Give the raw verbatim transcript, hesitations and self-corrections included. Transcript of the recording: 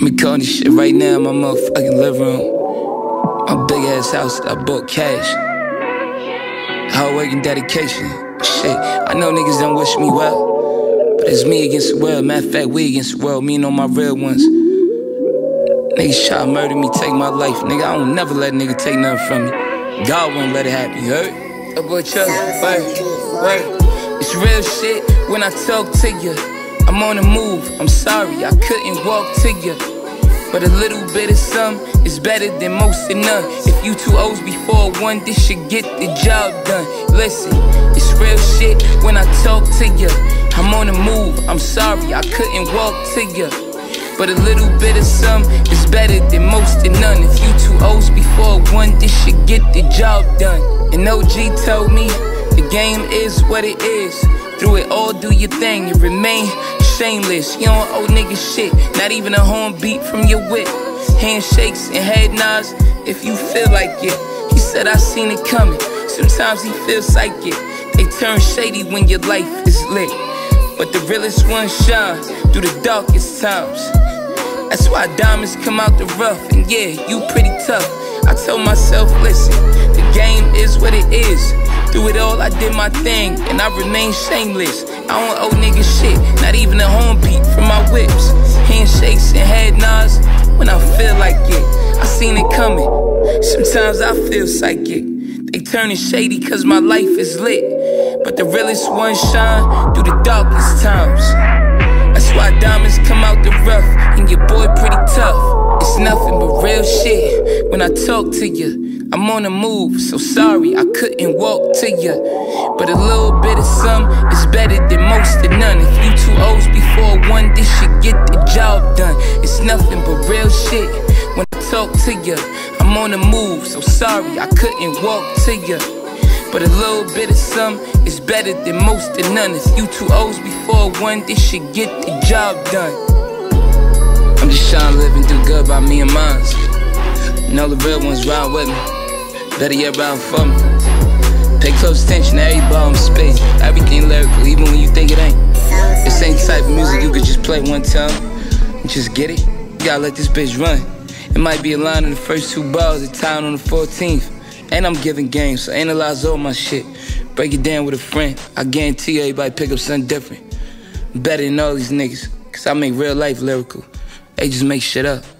Me calling this shit right now in my motherfucking living room. My big ass house that I bought cash. Hard work and dedication. Shit, I know niggas don't wish me well, but it's me against the world. Matter of fact, we against the world. Me and all my real ones. Niggas try to murder me, take my life. Nigga, I don't never let a nigga take nothing from me. God won't let it happen, you heard? That boy Chuck, word, word. It's real shit when I talk to you. I'm on the move, I'm sorry, I couldn't walk to you. But a little bit of some is better than most of none. If you two O's before one, this should get the job done. Listen, it's real shit when I talk to you. I'm on the move, I'm sorry, I couldn't walk to you. But a little bit of some is better than most of none. If you two O's before one, this should get the job done. And O G told me, the game is what it is. Through it all, do your thing and remain shameless. You don't owe niggas shit, not even a horn beat from your whip. Handshakes and head nods if you feel like it. He said I seen it coming, sometimes he feels psychic. They turn shady when your life is lit, but the realest ones shine through the darkest times. That's why diamonds come out the rough, and yeah, you pretty tough. I told myself, listen, the game is what it is. Through it all, I did my thing, and I remain shameless. I don't owe niggas shit, not even a horn beat from my whips. Handshakes and head nods when I feel like it. I seen it coming, sometimes I feel psychic. They turning shady cause my life is lit, but the realest ones shine through the darkest times. That's why diamonds come out the rough, and your boy pretty tough. It's nothing but real shit when I talk to you. I'm on the move, so sorry I couldn't walk to you. But a little bit of some is better than most of none. If you two O's before one, this should get the job done. It's nothing but real shit when I talk to you. I'm on the move, so sorry I couldn't walk to you. But a little bit of some is better than most of none. If you two O's before one, this should get the job done. I'm just trying to live and do good by me and mine. And all the real ones ride with me. Better yet, ride for me. Pay close attention to every ball I'm spitting. Everything lyrical, even when you think it ain't. This ain't the type of music you could just play one time and just get it. You gotta let this bitch run. It might be a line in the first two bars at town on the fourteenth. And I'm giving games, so analyze all my shit. Break it down with a friend. I guarantee you everybody pick up something different. Better than all these niggas, cause I make real life lyrical. They just make shit up.